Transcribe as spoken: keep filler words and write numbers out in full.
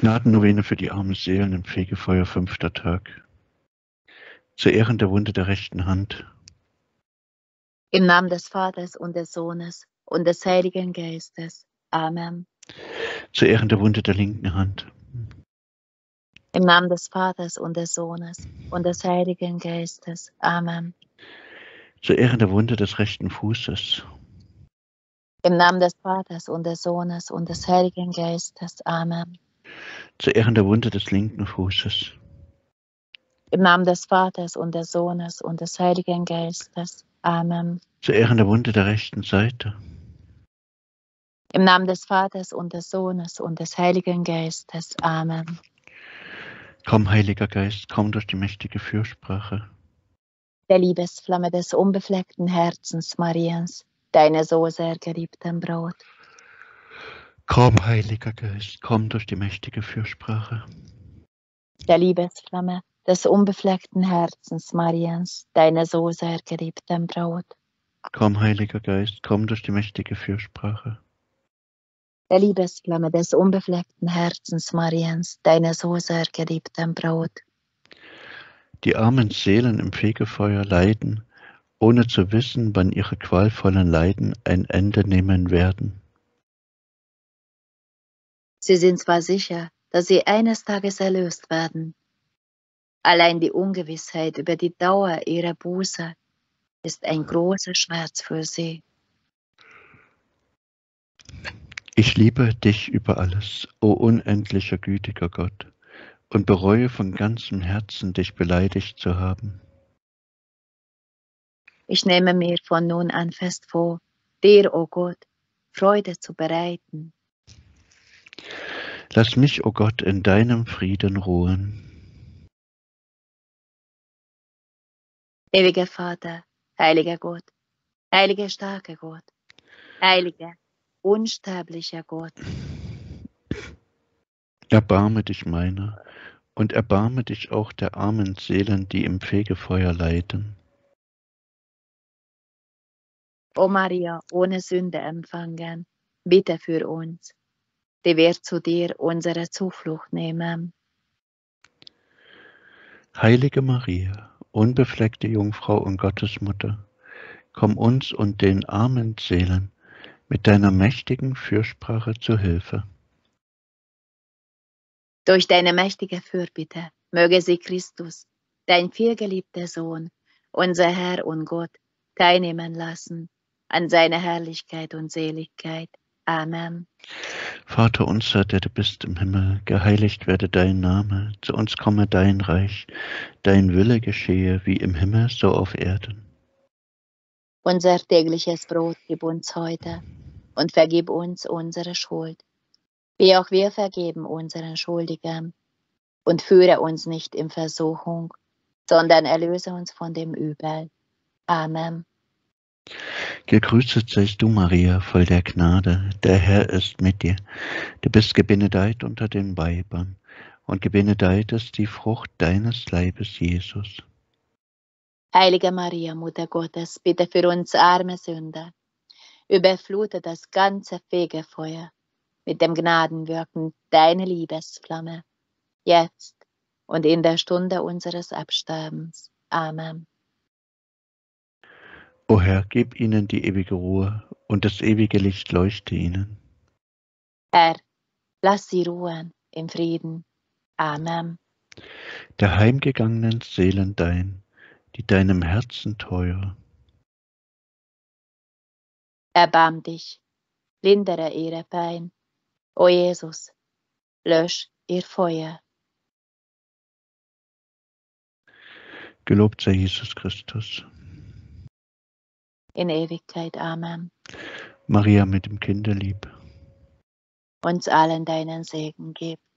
Gnadennovene für die armen Seelen im Fegefeuer, fünfter Tag. Zu Ehren der Wunde der rechten Hand. Im Namen des Vaters und des Sohnes und des Heiligen Geistes. Amen. Zu Ehren der Wunde der linken Hand. Im Namen des Vaters und des Sohnes und des Heiligen Geistes. Amen. Zu Ehren der Wunde des rechten Fußes. Im Namen des Vaters und des Sohnes und des Heiligen Geistes. Amen. Zu Ehren der Wunde des linken Fußes. Im Namen des Vaters und des Sohnes und des Heiligen Geistes. Amen. Zu Ehren der Wunde der rechten Seite. Im Namen des Vaters und des Sohnes und des Heiligen Geistes. Amen. Komm, Heiliger Geist, komm durch die mächtige Fürsprache. Der Liebesflamme des unbefleckten Herzens Mariens, deine so sehr geliebten Braut. Komm, Heiliger Geist, komm durch die mächtige Fürsprache. Der Liebesflamme des unbefleckten Herzens Mariens, deine so sehr geliebten Braut. Komm, Heiliger Geist, komm durch die mächtige Fürsprache. Der Liebesflamme des unbefleckten Herzens Mariens, deine so sehr geliebten Braut. Die armen Seelen im Fegefeuer leiden, ohne zu wissen, wann ihre qualvollen Leiden ein Ende nehmen werden. Sie sind zwar sicher, dass sie eines Tages erlöst werden. Allein die Ungewissheit über die Dauer ihrer Buße ist ein großer Schmerz für sie. Ich liebe dich über alles, o unendlicher gütiger Gott, und bereue von ganzem Herzen, dich beleidigt zu haben. Ich nehme mir von nun an fest vor, dir, o Gott, Freude zu bereiten. Lass mich, o Gott, in deinem Frieden ruhen. Ewiger Vater, heiliger Gott, heiliger starker Gott, heiliger, unsterblicher Gott. Erbarme dich meiner und erbarme dich auch der armen Seelen, die im Fegefeuer leiden. O Maria, ohne Sünde empfangen, bitte für uns, die wir zu dir unsere Zuflucht nehmen. Heilige Maria, unbefleckte Jungfrau und Gottesmutter, komm uns und den armen Seelen mit deiner mächtigen Fürsprache zu Hilfe. Durch deine mächtige Fürbitte möge sie Christus, dein vielgeliebter Sohn, unser Herr und Gott, teilnehmen lassen an seiner Herrlichkeit und Seligkeit. Amen. Vater unser, der du bist im Himmel, geheiligt werde dein Name, zu uns komme dein Reich, dein Wille geschehe wie im Himmel, so auf Erden. Unser tägliches Brot gib uns heute und vergib uns unsere Schuld, wie auch wir vergeben unseren Schuldigern. Und führe uns nicht in Versuchung, sondern erlöse uns von dem Übel. Amen. Gegrüßet seist du, Maria, voll der Gnade, der Herr ist mit dir. Du bist gebenedeit unter den Weibern, und gebenedeit ist die Frucht deines Leibes, Jesus. Heilige Maria, Mutter Gottes, bitte für uns arme Sünder, überflute das ganze Fegefeuer mit dem Gnadenwirken deiner Liebesflamme, jetzt und in der Stunde unseres Absterbens. Amen. O Herr, gib ihnen die ewige Ruhe, und das ewige Licht leuchte ihnen. Herr, lass sie ruhen im Frieden. Amen. Der heimgegangenen Seelen dein, die deinem Herzen teuer. Erbarm dich, lindere ihre Pein. O Jesus, lösch ihr Feuer. Gelobt sei Jesus Christus. In Ewigkeit. Amen. Maria mit dem Kinderlieb. Uns allen deinen Segen gib.